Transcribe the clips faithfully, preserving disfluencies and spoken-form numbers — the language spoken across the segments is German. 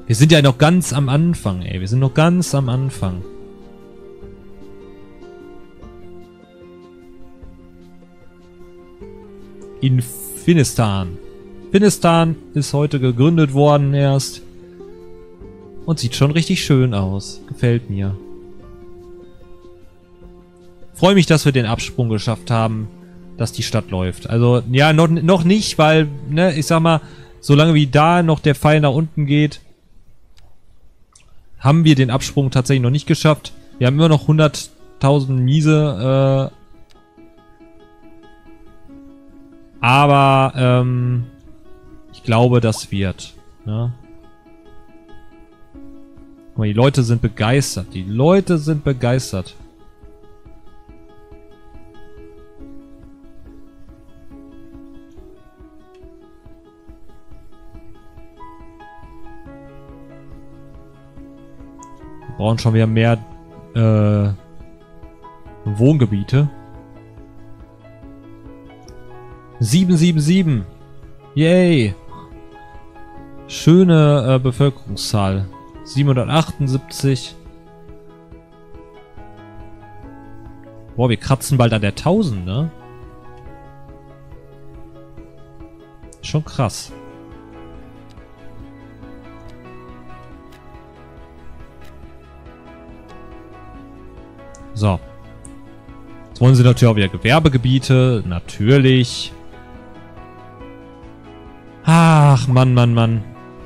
Wir sind ja noch ganz am Anfang, ey. Wir sind noch ganz am Anfang. In Finistan. Finistan ist heute gegründet worden erst. Und sieht schon richtig schön aus. Gefällt mir. Freue mich, dass wir den Absprung geschafft haben, dass die Stadt läuft. Also, ja, noch, noch nicht, weil, ne, ich sag mal, solange wie da noch der Pfeil nach unten geht, haben wir den Absprung tatsächlich noch nicht geschafft. Wir haben immer noch hunderttausend Miese, äh, aber, ähm, ich glaube, das wird, ne? Guck mal, die Leute sind begeistert. Die Leute sind begeistert. Wir brauchen schon wieder mehr äh, Wohngebiete. sieben sieben sieben. Yay. Schöne äh, Bevölkerungszahl. siebenhundertachtundsiebzig. Boah, wir kratzen bald an der tausend, ne? Schon krass. So. Jetzt wollen sie natürlich auch wieder Gewerbegebiete. Natürlich. Ach, Mann, Mann, Mann.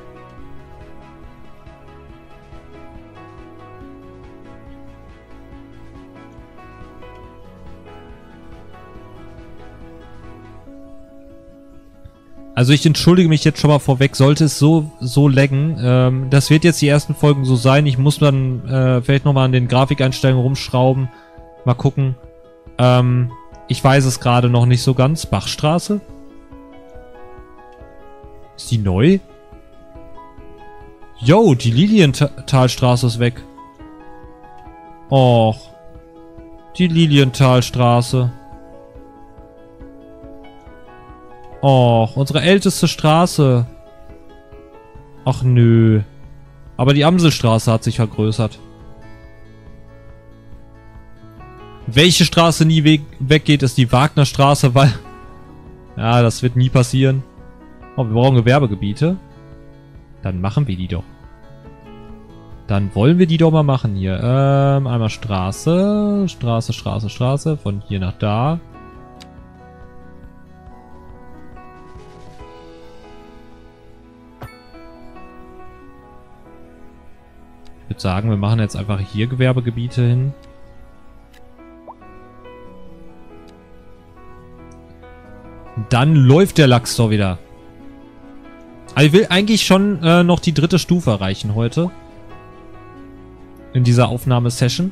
Also ich entschuldige mich jetzt schon mal vorweg, sollte es so so laggen. Ähm, das wird jetzt die ersten Folgen so sein. Ich muss dann äh, vielleicht nochmal an den Grafikeinstellungen rumschrauben. Mal gucken. Ähm, ich weiß es gerade noch nicht so ganz. Bachstraße? Ist die neu? Yo, die Lilienthalstraße ist weg. Och. Die Lilienthalstraße. Och, unsere älteste Straße. Ach nö. Aber die Amselstraße hat sich vergrößert. Welche Straße nie weg weggeht, ist die Wagnerstraße, weil... Ja, das wird nie passieren. Oh, wir brauchen Gewerbegebiete. Dann machen wir die doch. Dann wollen wir die doch mal machen hier. Ähm, einmal Straße. Straße, Straße, Straße. Von hier nach da. Ich würde sagen, wir machen jetzt einfach hier Gewerbegebiete hin. Dann läuft der Lachs doch wieder. Also ich will eigentlich schon äh, noch die dritte Stufe erreichen heute. In dieser Aufnahmesession.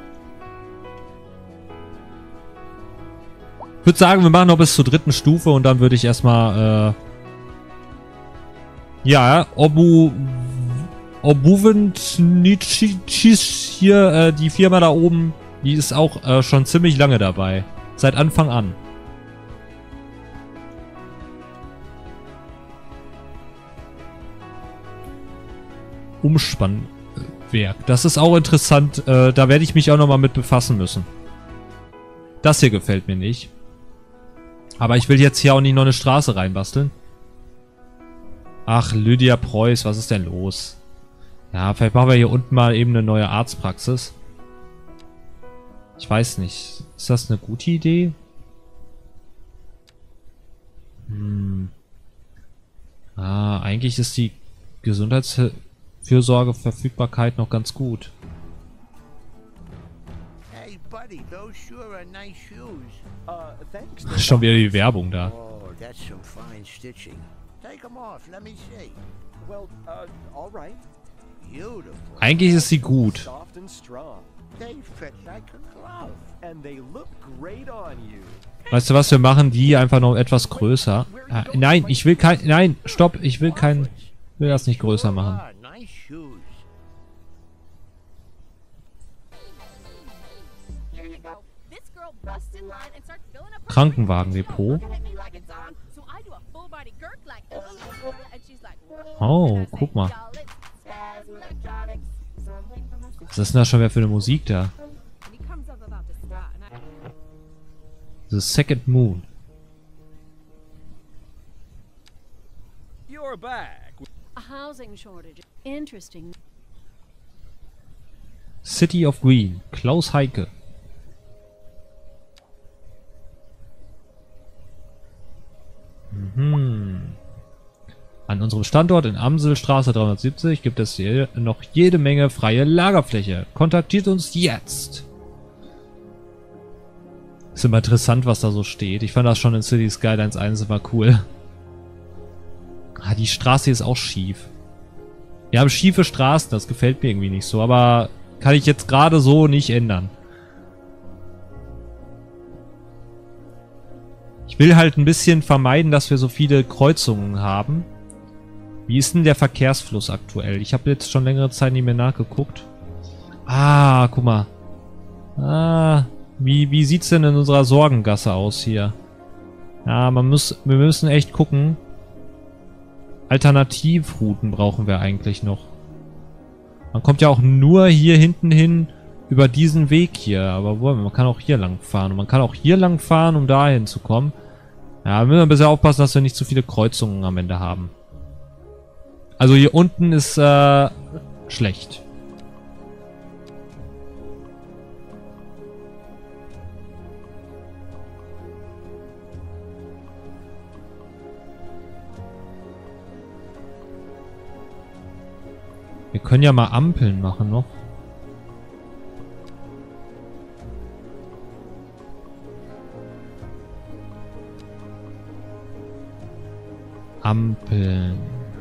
Ich würde sagen, wir machen noch bis zur dritten Stufe und dann würde ich erstmal äh, ja, Obu Obuventnitschis hier, äh, die Firma da oben, die ist auch äh, schon ziemlich lange dabei. Seit Anfang an. Umspannwerk. Das ist auch interessant. Äh, da werde ich mich auch nochmal mit befassen müssen. Das hier gefällt mir nicht. Aber ich will jetzt hier auch nicht noch eine Straße reinbasteln. Ach, Lydia Preuß, was ist denn los? Ja, vielleicht machen wir hier unten mal eben eine neue Arztpraxis. Ich weiß nicht. Ist das eine gute Idee? Hm. Ah, eigentlich ist die Gesundheitsfürsorgeverfügbarkeit noch ganz gut. Hey buddy, those sure are nice shoes. Uh, thanks. Schon wieder die Werbung da. Oh, that's some fine stitching. Take them off, let me see. Well, uh, all right. Beautiful. Eigentlich ist sie gut. Soft and strong. They fit like a glove. And they look great on you. Weißt du was, wir machen die einfach noch etwas größer. Ah, nein, ich will kein... Nein, stopp, ich will kein... Ich will das nicht größer machen. Ah, nice shoes. Krankenwagendepot. Oh, guck mal. Was ist denn da schon wieder für eine Musik da? The Second Moon. You're back. A housing shortage. Interesting. City of Green. Klaus Heike. Mhm. An unserem Standort in Amselstraße dreihundertsiebzig gibt es hier noch jede Menge freie Lagerfläche. Kontaktiert uns jetzt. Ist immer interessant, was da so steht. Ich fand das schon in City Skylines eins immer cool. Ah, die Straße hier ist auch schief. Wir haben schiefe Straßen, das gefällt mir irgendwie nicht so, aber kann ich jetzt gerade so nicht ändern. Ich will halt ein bisschen vermeiden, dass wir so viele Kreuzungen haben. Wie ist denn der Verkehrsfluss aktuell? Ich habe jetzt schon längere Zeit nicht mehr nachgeguckt. Ah, guck mal. Ah, wie, wie sieht's denn in unserer Sorgengasse aus hier? Ja, man muss, wir müssen echt gucken. Alternativrouten brauchen wir eigentlich noch. Man kommt ja auch nur hier hinten hin über diesen Weg hier. Aber wo, man kann auch hier lang fahren. Und man kann auch hier lang fahren, um dahin zu kommen. Ja, wir müssen ein bisschen aufpassen, dass wir nicht zu viele Kreuzungen am Ende haben. Also hier unten ist äh, schlecht. Wir können ja mal Ampeln machen noch. Ampeln.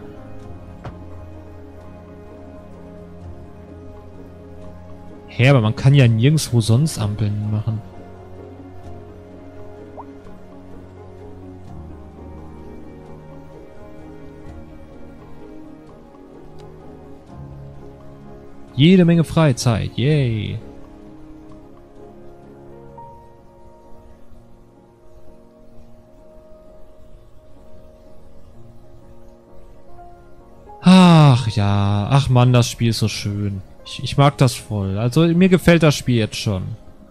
Hä, aber man kann ja nirgendwo sonst Ampeln machen. Jede Menge Freizeit, yay. Ach ja, ach Mann, das Spiel ist so schön. Ich, ich mag das voll. Also mir gefällt das Spiel jetzt schon.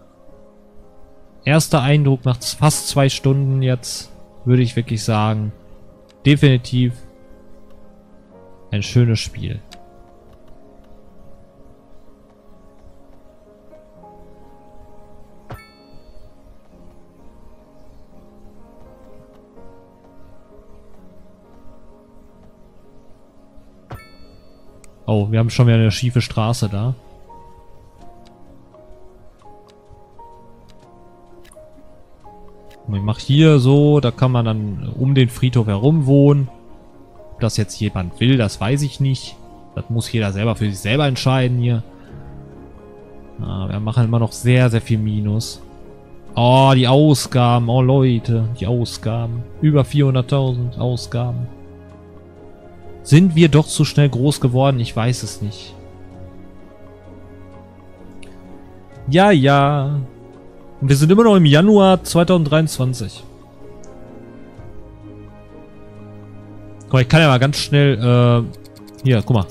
Erster Eindruck nach fast zwei Stunden jetzt, würde ich wirklich sagen. Definitiv ein schönes Spiel. Oh, wir haben schon wieder eine schiefe Straße da. Und ich mache hier so, da kann man dann um den Friedhof herum wohnen. Ob das jetzt jemand will, das weiß ich nicht. Das muss jeder selber für sich selber entscheiden hier. Ah, wir machen immer noch sehr, sehr viel Minus. Oh, die Ausgaben. Oh, Leute, die Ausgaben. Über vierhunderttausend Ausgaben. Sind wir doch zu schnell groß geworden? Ich weiß es nicht. Ja, ja. Und wir sind immer noch im Januar zweitausenddreiundzwanzig. Guck mal, ich kann ja mal ganz schnell, äh, hier, guck mal.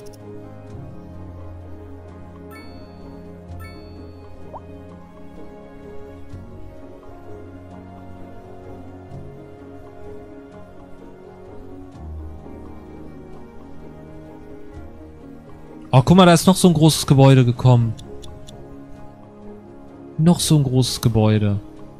Oh, guck mal, da ist noch so ein großes Gebäude gekommen. Noch so ein großes Gebäude.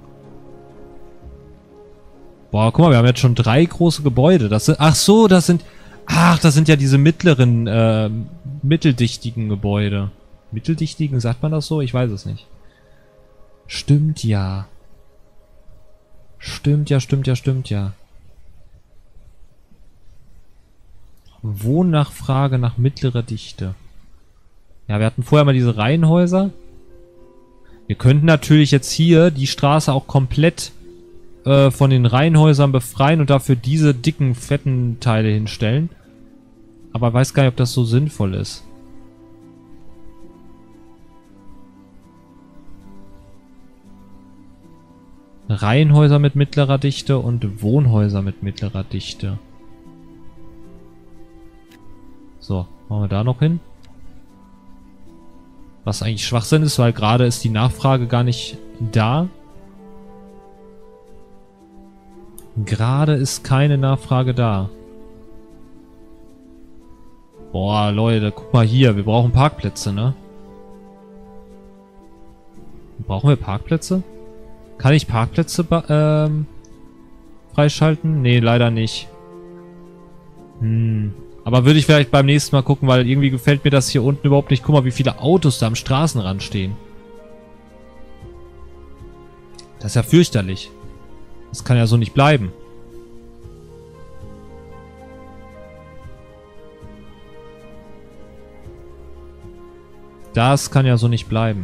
Boah, guck mal, wir haben jetzt schon drei große Gebäude. Das sind, ach so, das sind... Ach, das sind ja diese mittleren, äh, mitteldichtigen Gebäude. Mitteldichtigen, sagt man das so? Ich weiß es nicht. Stimmt ja. Stimmt ja, stimmt ja, stimmt ja. Wohnnachfrage nach mittlerer Dichte. Ja, wir hatten vorher mal diese Reihenhäuser. Wir könnten natürlich jetzt hier die Straße auch komplett äh, von den Reihenhäusern befreien und dafür diese dicken, fetten Teile hinstellen. Aber ich weiß gar nicht, ob das so sinnvoll ist. Reihenhäuser mit mittlerer Dichte und Wohnhäuser mit mittlerer Dichte. So, machen wir da noch hin. Was eigentlich Schwachsinn ist, weil gerade ist die Nachfrage gar nicht da. Gerade ist keine Nachfrage da. Boah, Leute, guck mal hier. Wir brauchen Parkplätze, ne? Brauchen wir Parkplätze? Kann ich Parkplätze ähm, freischalten? Nee, leider nicht. Hm. Aber würde ich vielleicht beim nächsten Mal gucken, weil irgendwie gefällt mir das hier unten überhaupt nicht. Guck mal, wie viele Autos da am Straßenrand stehen. Das ist ja fürchterlich. Das kann ja so nicht bleiben. Das kann ja so nicht bleiben.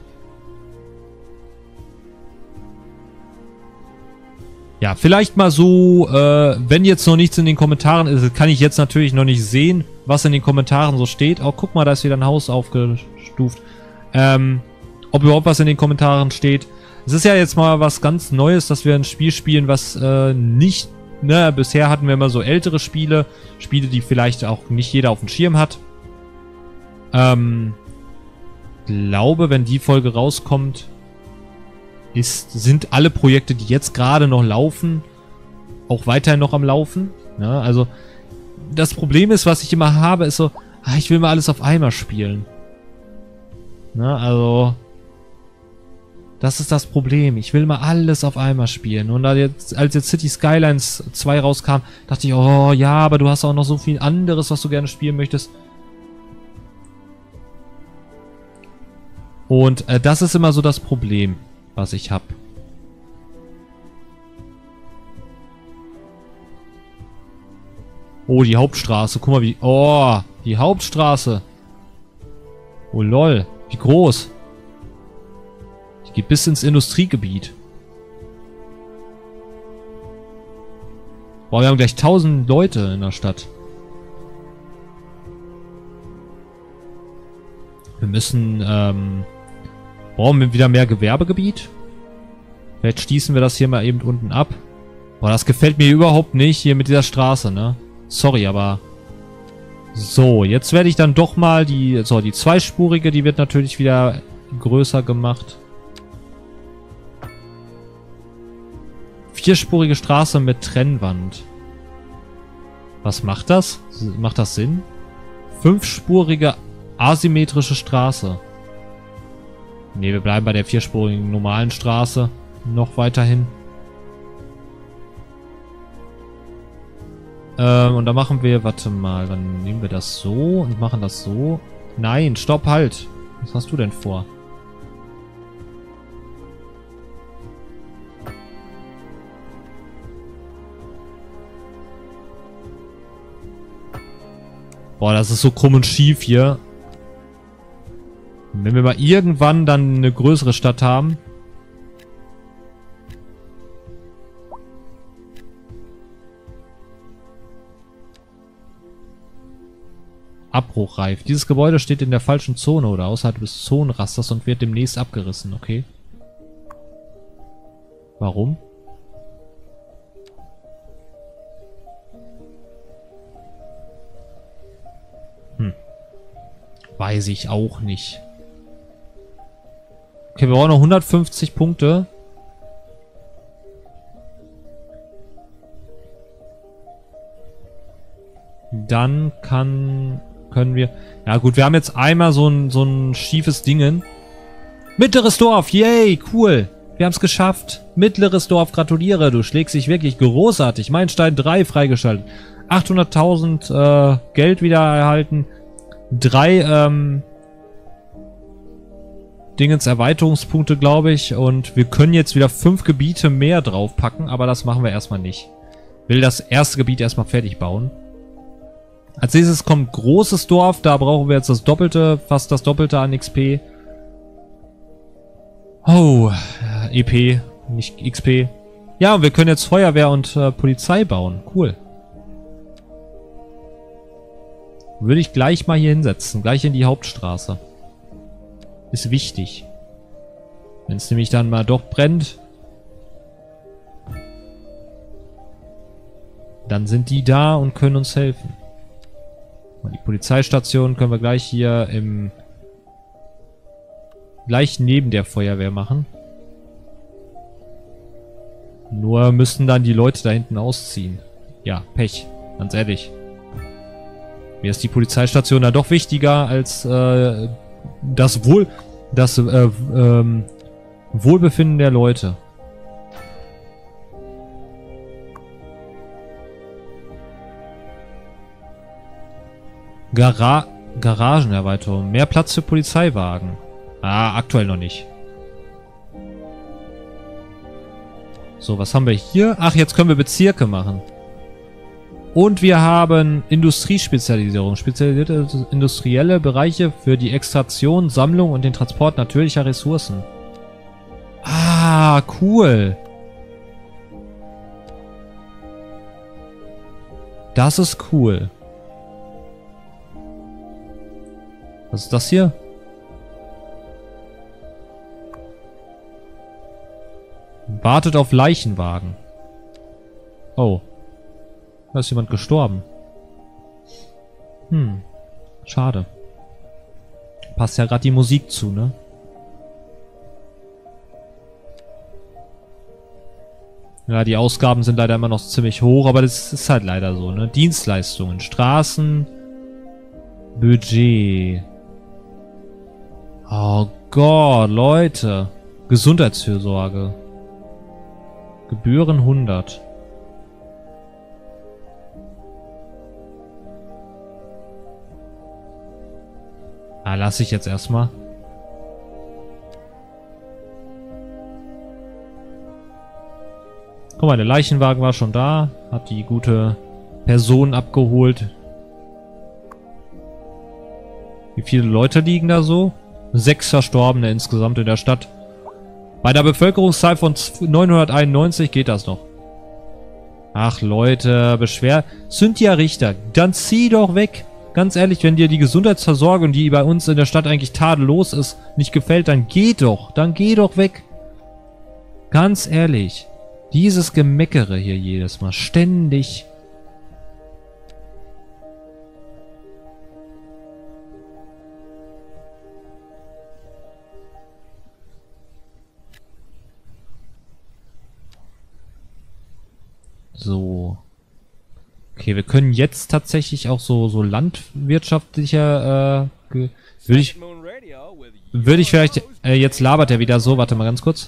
Ja, vielleicht mal so, äh, wenn jetzt noch nichts in den Kommentaren ist, kann ich jetzt natürlich noch nicht sehen, was in den Kommentaren so steht. Oh, guck mal, da ist wieder ein Haus aufgestuft. Ähm, ob überhaupt was in den Kommentaren steht. Es ist ja jetzt mal was ganz Neues, dass wir ein Spiel spielen, was äh, nicht, ne, bisher hatten wir immer so ältere Spiele. Spiele, die vielleicht auch nicht jeder auf dem Schirm hat. Ähm, glaube, wenn die Folge rauskommt, Ist, sind alle Projekte, die jetzt gerade noch laufen, auch weiterhin noch am Laufen. Ne? Also, das Problem ist, was ich immer habe, ist so, ah, ich will mal alles auf einmal spielen. Ne? Also, das ist das Problem. Ich will mal alles auf einmal spielen. Und da jetzt, als jetzt City Skylines zwei rauskam, dachte ich, oh ja, aber du hast auch noch so viel anderes, was du gerne spielen möchtest. Und äh, das ist immer so das Problem, was ich hab. Oh, die Hauptstraße. Guck mal, wie... Oh, die Hauptstraße. Oh, lol. Wie groß. Die geht bis ins Industriegebiet. Boah, wir haben gleich tausend Leute in der Stadt. Wir müssen, ähm... brauchen wir wieder mehr Gewerbegebiet? Vielleicht schließen wir das hier mal eben unten ab. Boah, das gefällt mir überhaupt nicht hier mit dieser Straße, ne? Sorry, aber... So, jetzt werde ich dann doch mal die... So, die zweispurige, die wird natürlich wieder größer gemacht. Vierspurige Straße mit Trennwand. Was macht das? Macht das Sinn? Fünfspurige asymmetrische Straße. Ne, wir bleiben bei der vierspurigen normalen Straße. Noch weiterhin. Ähm, und dann machen wir, warte mal, dann nehmen wir das so und machen das so. Nein, stopp, halt. Was hast du denn vor? Boah, das ist so krumm und schief hier. Wenn wir mal irgendwann dann eine größere Stadt haben. Abbruchreif. Dieses Gebäude steht in der falschen Zone oder außerhalb des Zonenrasters und wird demnächst abgerissen. Okay. Warum? Hm. Weiß ich auch nicht. Okay, wir brauchen noch hundertfünfzig Punkte. Dann kann... können wir... Ja gut, wir haben jetzt einmal so ein, so ein schiefes Dingen. Mittleres Dorf, yay, cool. Wir haben es geschafft. Mittleres Dorf, gratuliere. Du schlägst dich wirklich großartig. Meilenstein drei freigeschaltet. achthunderttausend äh, Geld wieder erhalten. Drei ähm, Dingens Erweiterungspunkte, glaube ich. Und wir können jetzt wieder fünf Gebiete mehr draufpacken. Aber das machen wir erstmal nicht. Will das erste Gebiet erstmal fertig bauen. Als nächstes kommt großes Dorf. Da brauchen wir jetzt das Doppelte, fast das Doppelte an X P. Oh, E P, nicht X P. Ja, und wir können jetzt Feuerwehr und äh, Polizei bauen. Cool. Würde ich gleich mal hier hinsetzen. Gleich in die Hauptstraße. Ist wichtig. Wenn es nämlich dann mal doch brennt, dann sind die da und können uns helfen. Die Polizeistation können wir gleich hier im gleich neben der Feuerwehr machen. Nur müssen dann die Leute da hinten ausziehen. Ja, Pech. Ganz ehrlich. Mir ist die Polizeistation da doch wichtiger als äh, das Wohl... das äh, ähm, Wohlbefinden der Leute. Gara Garagenerweiterung. Mehr Platz für Polizeiwagen. Ah, aktuell noch nicht. So, was haben wir hier? Ach, jetzt können wir Bezirke machen. Und wir haben Industriespezialisierung. Spezialisierte industrielle Bereiche für die Extraktion, Sammlung und den Transport natürlicher Ressourcen. Ah, cool. Das ist cool. Was ist das hier? Wartet auf Leichenwagen. Oh. Da ist jemand gestorben. Hm. Schade. Passt ja gerade die Musik zu, ne? Ja, die Ausgaben sind leider immer noch ziemlich hoch, aber das ist halt leider so, ne? Dienstleistungen, Straßen, Budget. Oh Gott, Leute. Gesundheitsfürsorge. Gebühren hundert. Ah, lasse ich jetzt erstmal. Guck mal, der Leichenwagen war schon da. Hat die gute Person abgeholt. Wie viele Leute liegen da so? Sechs Verstorbene insgesamt in der Stadt. Bei der Bevölkerungszahl von neunhunderteinundneunzig geht das noch. Ach Leute, Beschwer... Cynthia Richter, dann zieh doch weg. Ganz ehrlich, wenn dir die Gesundheitsversorgung, die bei uns in der Stadt eigentlich tadellos ist, nicht gefällt, dann geh doch. Dann geh doch weg. Ganz ehrlich. Dieses Gemeckere hier jedes Mal. Ständig. So. Okay, wir können jetzt tatsächlich auch so so landwirtschaftlicher äh, würde ich würde ich vielleicht äh, jetzt labert er wieder so, warte mal ganz kurz.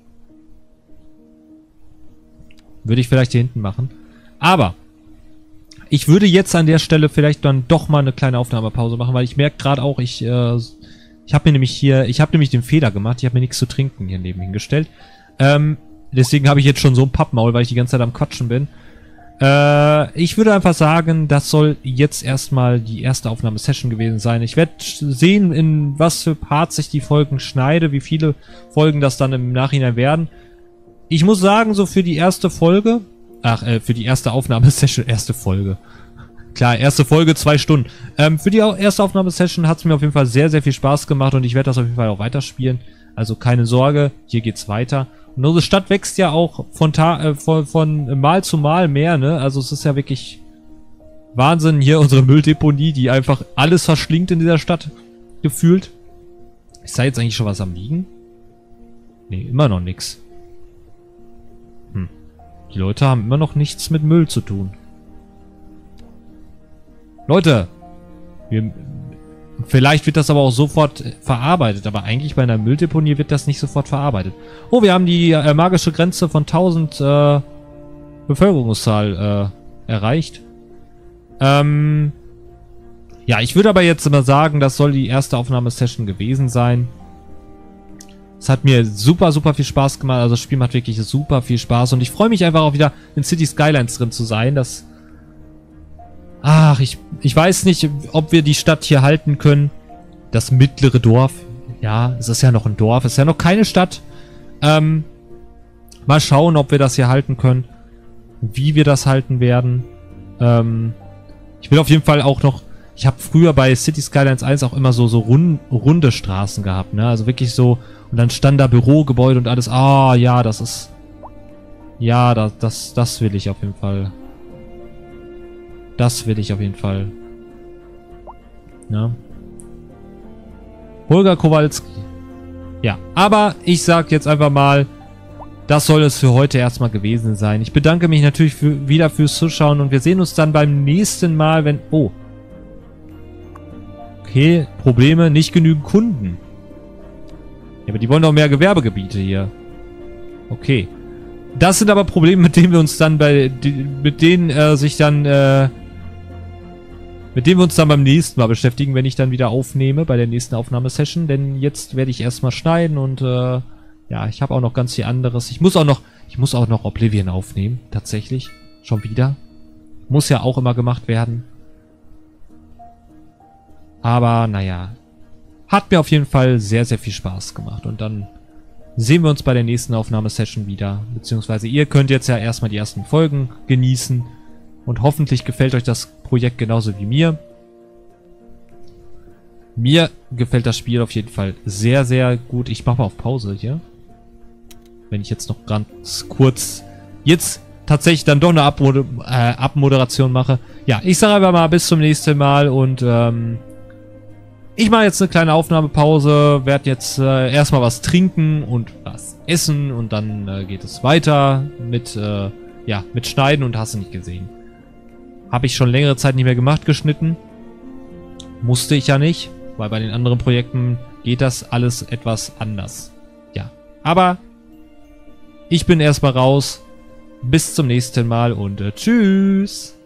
Würde ich vielleicht hier hinten machen. Aber ich würde jetzt an der Stelle vielleicht dann doch mal eine kleine Aufnahmepause machen, weil ich merke gerade auch, ich äh, ich habe mir nämlich hier, ich habe nämlich den Fehler gemacht, ich habe mir nichts zu trinken hier neben hingestellt. Ähm, deswegen habe ich jetzt schon so ein Pappmaul, weil ich die ganze Zeit am Quatschen bin. Äh, ich würde einfach sagen, das soll jetzt erstmal die erste Aufnahmesession gewesen sein. Ich werde sehen, in was für Parts ich die Folgen schneide, wie viele Folgen das dann im Nachhinein werden. Ich muss sagen, so für die erste Folge, ach, äh, für die erste Aufnahmesession, erste Folge. Klar, erste Folge, zwei Stunden. Ähm, für die erste Aufnahmesession hat es mir auf jeden Fall sehr, sehr viel Spaß gemacht und ich werde das auf jeden Fall auch weiterspielen. Also keine Sorge, hier geht's weiter. Und unsere Stadt wächst ja auch von, Ta äh, von, von Mal zu Mal mehr, ne? Also es ist ja wirklich Wahnsinn. Hier unsere Mülldeponie, die einfach alles verschlingt in dieser Stadt, gefühlt. Ist da jetzt eigentlich schon was am Liegen? Nee, immer noch nix. Hm. Die Leute haben immer noch nichts mit Müll zu tun. Leute! Wir, vielleicht wird das aber auch sofort verarbeitet, aber eigentlich bei einer Mülldeponie wird das nicht sofort verarbeitet. Oh, wir haben die äh, magische Grenze von tausend äh, Bevölkerungszahl äh, erreicht. Ähm, ja, ich würde aber jetzt mal sagen, das soll die erste Aufnahmesession gewesen sein. Es hat mir super, super viel Spaß gemacht. Also das Spiel macht wirklich super viel Spaß und ich freue mich einfach auch wieder in City Skylines drin zu sein. Das Ach, ich, ich weiß nicht, ob wir die Stadt hier halten können. Das mittlere Dorf. Ja, es ist ja noch ein Dorf. Es ist ja noch keine Stadt. Ähm, mal schauen, ob wir das hier halten können. Wie wir das halten werden. Ähm, ich will auf jeden Fall auch noch... Ich habe früher bei City Skylines eins auch immer so, so rund, runde Straßen gehabt, ne? Also wirklich so... Und dann stand da Bürogebäude und alles. Ah, ja, das ist... Ja, das, das, das will ich auf jeden Fall... Das will ich auf jeden Fall. Ja. Holger Kowalski. Ja, aber ich sag jetzt einfach mal, das soll es für heute erstmal gewesen sein. Ich bedanke mich natürlich für, wieder fürs Zuschauen und wir sehen uns dann beim nächsten Mal, wenn... Oh. Okay, Probleme, nicht genügend Kunden. Ja, aber die wollen doch mehr Gewerbegebiete hier. Okay. Das sind aber Probleme, mit denen wir uns dann bei... mit denen äh, sich dann... Äh, mit denen wir uns dann beim nächsten Mal beschäftigen, wenn ich dann wieder aufnehme, bei der nächsten Aufnahmesession. Denn jetzt werde ich erstmal schneiden und... Äh, ja, ich habe auch noch ganz viel anderes. Ich muss auch noch... Ich muss auch noch Oblivion aufnehmen. Tatsächlich. Schon wieder. Muss ja auch immer gemacht werden. Aber, naja. Hat mir auf jeden Fall sehr, sehr viel Spaß gemacht. Und dann sehen wir uns bei der nächsten Aufnahmesession wieder. Beziehungsweise ihr könnt jetzt ja erstmal die ersten Folgen genießen. Und hoffentlich gefällt euch das Projekt genauso wie mir. Mir gefällt das Spiel auf jeden Fall sehr, sehr gut. Ich mache mal auf Pause hier. Wenn ich jetzt noch ganz kurz jetzt tatsächlich dann doch eine Abmoder äh, Abmoderation mache. Ja, ich sage einfach mal bis zum nächsten Mal und ähm, ich mache jetzt eine kleine Aufnahmepause, werde jetzt äh, erstmal was trinken und was essen und dann äh, geht es weiter mit, äh, ja, mit Schneiden und hast du nicht gesehen. Habe ich schon längere Zeit nicht mehr gemacht, geschnitten. Musste ich ja nicht, weil bei den anderen Projekten geht das alles etwas anders. Ja, aber ich bin erstmal raus. Bis zum nächsten Mal und äh, tschüss.